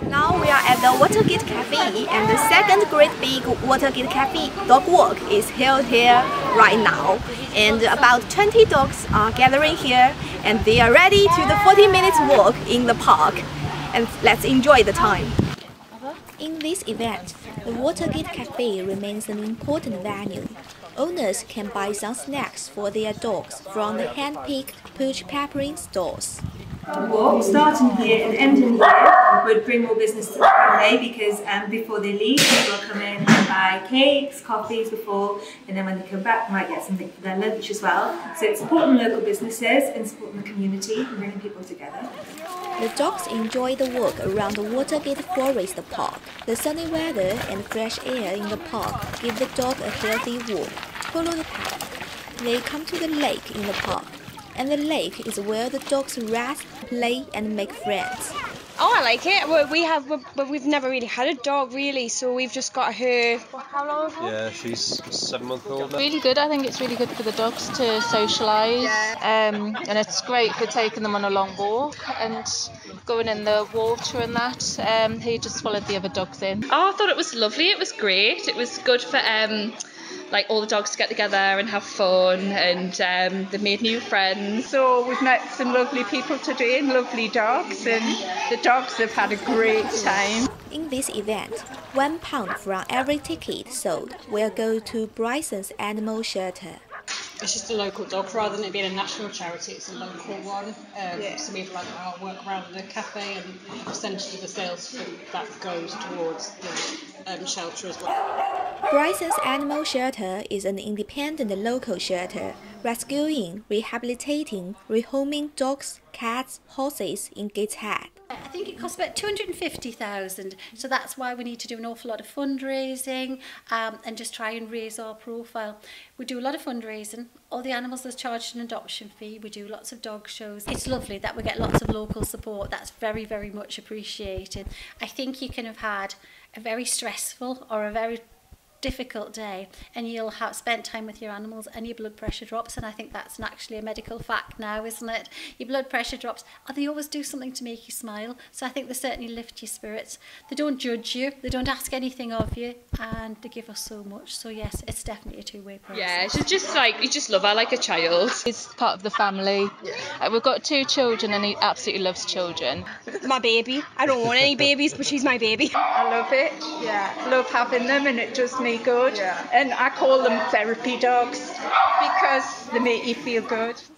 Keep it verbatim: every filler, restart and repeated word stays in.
Now we are at the Watergate Café, and the second great big Watergate Café dog walk is held here right now. And about twenty dogs are gathering here, and they are ready to the forty minutes walk in the park. And let's enjoy the time. In this event, the Watergate Café remains an important venue. Owners can buy some snacks for their dogs from the hand-picked pooch peppering stalls. The walk, starting here and ending here, would bring more business to the family because um, before they leave, people will come in and buy cakes, coffees before, and then when they come back, they might get something for their lunch as well. So it's supporting local businesses and supporting the community and bringing people together. The dogs enjoy the walk around the Watergate Forest Park. The sunny weather and fresh air in the park give the dog a healthy walk. Follow the path. They come to the lake in the park, and the lake is where the dogs rest, play, and make friends. Oh, I like it. We have, but we've never really had a dog really, so we've just got her. How long? Yeah, she's seven months old now. Really good. I think it's really good for the dogs to socialise, um, and it's great for taking them on a long walk and going in the water and that. Um, he just followed the other dogs in. Oh, I thought it was lovely. It was great. It was good for um. like all the dogs to get together and have fun, and um, they've made new friends. So we've met some lovely people today and lovely dogs, and the dogs have had a great time. In this event, one pound from every ticket sold will go to Brysons Animal Shelter. It's just a local dog rather than it being a national charity. It's a local one. Um, yeah. So we've like our work around the cafe, and a percentage of the sales from that goes towards the um, shelter as well. Brysons Animal Shelter is an independent local shelter, rescuing, rehabilitating, rehoming dogs, cats, horses in Gateshead. I think it costs about two hundred fifty thousand, so that's why we need to do an awful lot of fundraising um, and just try and raise our profile. We do a lot of fundraising. All the animals are charged an adoption fee. We do lots of dog shows. It's lovely that we get lots of local support. That's very, very much appreciated. I think you can have had a very stressful or a very difficult day and you'll have spent time with your animals and your blood pressure drops, and I think that's an actually a medical fact now, isn't it? Your blood pressure drops, and they always do something to make you smile, so I think they certainly lift your spirits. They don't judge you, they don't ask anything of you, and they give us so much. So yes, it's definitely a two-way process. Yeah, she's just like, you just love her like a child. He's part of the family. Uh, we've got two children and he absolutely loves children. My baby. I don't want any babies, but she's my baby. I love it. Yeah, love having them, and it does me good. Yeah. And I call them therapy dogs because they make you feel good.